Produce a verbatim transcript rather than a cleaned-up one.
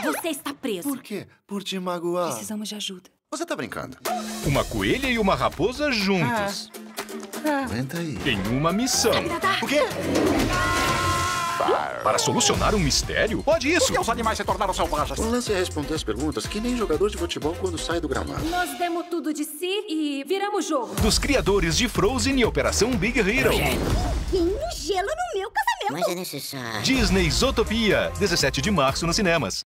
Você está preso. Por quê? Por te magoar. Precisamos de ajuda. Você tá brincando? Uma coelha e uma raposa juntos. Aguenta aí. Em uma missão. O quê? Para solucionar um mistério? Pode isso. Os animais se tornaram selvagens. O lance é responder as perguntas que nem jogador de futebol quando sai do gramado. Nós demos tudo de si e viramos jogo. Dos criadores de Frozen e Operação Big Hero. Tenho gelo no meu casamento. Mas é necessário. Disney Zootopia. dezessete de março nos cinemas.